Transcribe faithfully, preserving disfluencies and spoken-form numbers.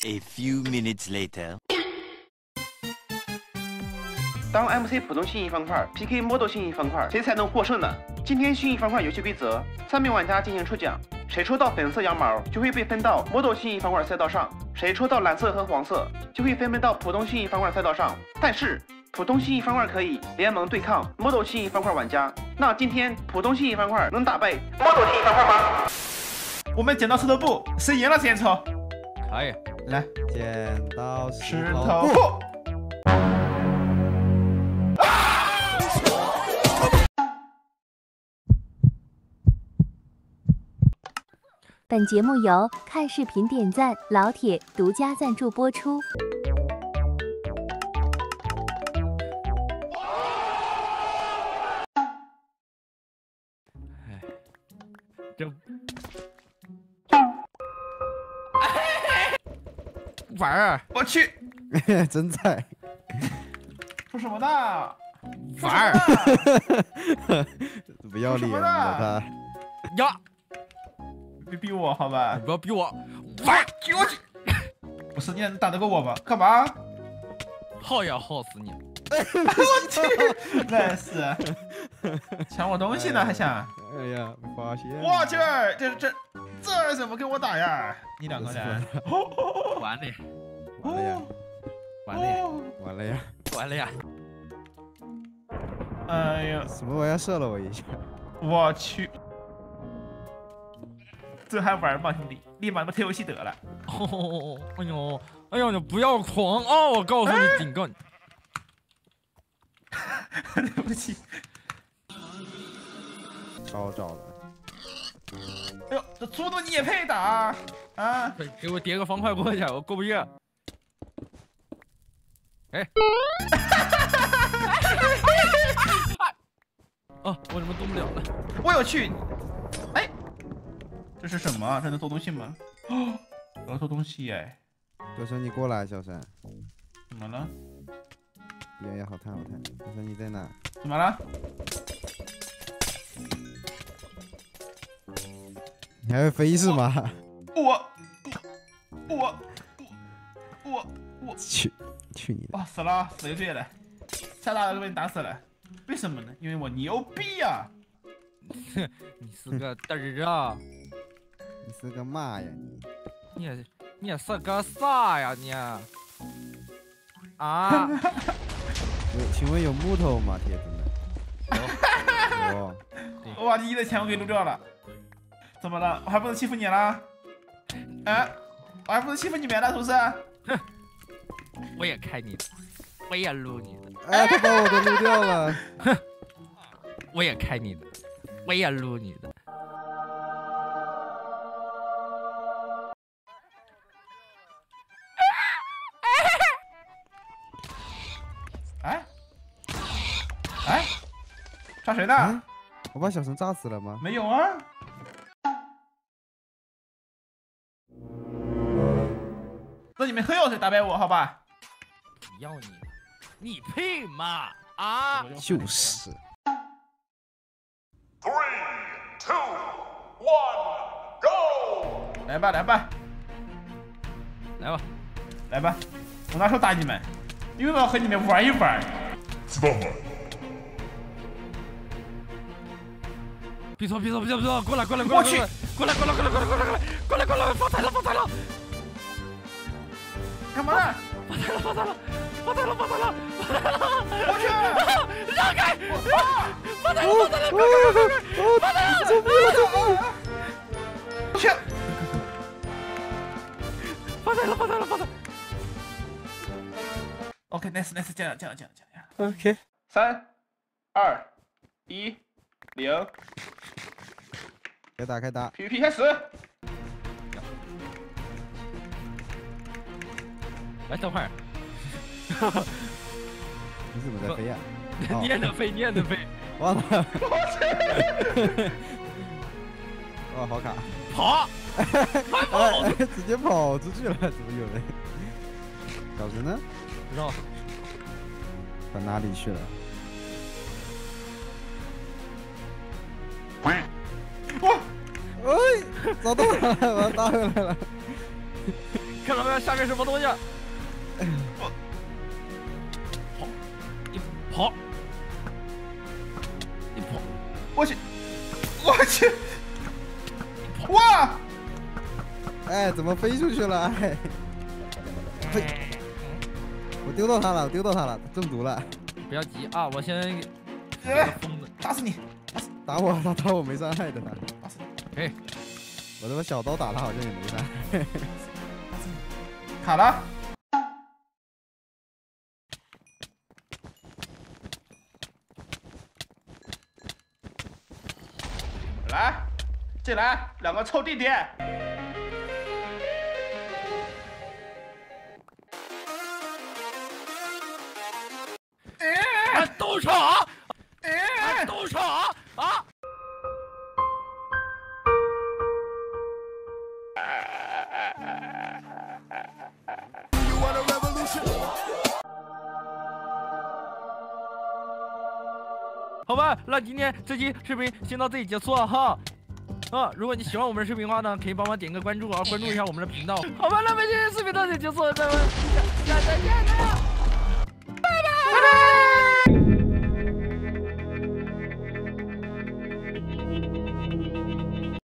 A few minutes later. 当 M C 普通幸运方块 P K model 幸运方块，谁才能获胜呢？今天幸运方块游戏规则：三名玩家进行抽奖，谁抽到粉色羊毛就会被分到 model 幸运方块赛道上，谁抽到蓝色和黄色就会分配到普通幸运方块赛道上。但是普通幸运方块可以联盟对抗 model 幸运方块玩家。那今天普通幸运方块能打败 model 幸运方块吗？我们剪刀石头布，谁赢了先抽。 可以， 来， 剪刀石头布。 本节目由看视频点赞老铁独家赞助播出。 哎，这玩儿， 我去， 真菜， 说什么呢？ 玩儿， 不要脸了他。 呀！ 别逼我好吧？ 不要逼我！玩， 给我去！不是你能打得过我吗？干嘛？ 耗也耗死你！ 我去，nice！ 抢我东西呢，还想？ 哎呀，没发现！ 我去，这这这怎么跟我打呀？你两个人， 完了， 完了呀！ 完了呀！ 完了呀！ 完了呀！ 哎呀， 什么玩意射了我一下？ 我去！ 这还玩吗，兄弟？立马他妈退游戏得了。 哦，哎呦，哎呦，你不要狂啊！我告诉你，警告你。 对不起。 招着了。 哎呦，这猪头你也配打啊？ 给我叠个方块过去，我过不去。哎。啊！我怎么动不了了？ 我有去。哎。 这是什么？这能做东西吗？哦，我要做东西哎！ 小生，你过来，小生。 怎么了？ 哎呀，好烫好烫！小生你在哪？ 怎么了？ 你还会飞是吗？ 我我我我去去你的！ 哇，死了，死就对了，下大都被你打死了。为什么呢？因为我牛逼呀！ 你是个嘚儿啊！ 你是个嘛呀你？ 你也你也是个啥呀你？啊？ 有，请问有木头吗，铁子们？有。有。 哇，你的钱我给撸掉了。怎么了？我还不能欺负你了？哎，我还不能欺负你们了，是不是？ 哼！我也开你的，我也撸你的。 哎，他把我的撸掉了。 哼！我也开你的，我也撸你的。 哎，哎，杀谁呢、 啊？我把小神炸死了吗？ 没有啊。那你们很有谁打败我？好吧。 要你，你配吗？啊！ 就是。 Three, two, one, go！ 来吧，来吧， 来吧， 来吧，我拿手打你们。 因为我要和你们玩一玩。 别错别错别错别错！过来过来过来！我去！过来过来过来过来过来过来过来过来！发财了发财了！ 干嘛呢？ 发财了发财了发财了发财了！ 我去！ 让开！发财了发财了！快快快快！发财了！ 救命了救命了！ 去！ 发财了发财了发财！ OK，nice nice，这样这样这样这样。 OK， 三、二、一、零， 开打开打 ，P V P 开始。 来，等会儿。 你怎么在飞呀？ 你也能飞，你也能飞。 忘了。哇，好卡！ 跑！快跑！ 直接跑出去了，怎么有人？小子呢？ 不知道到哪里去了？ 我， 哎，找到了，我打回来了。 看到没有？下面什么东西？跑！你跑！你跑！ 我去！我去！哇！ 哎，怎么飞出去了？哎，飞！我丢到它了，我丢到它了，中毒了。 不要急啊，我先哎疯子打死你！ 打我，他打我没伤害的他。 打死你！ 哎， 我他妈小刀打他好像也没伤害。 打死你！卡了！来，进来，两个臭弟弟。 哎，动手！哎，动手！啊！好吧，那今天这期视频先到这里结束了哈。啊，如果你喜欢我们的视频的话呢，可以帮忙点个关注啊，关注一下我们的频道。好吧，那么今天视频到这里结束了，咱们下下再见了。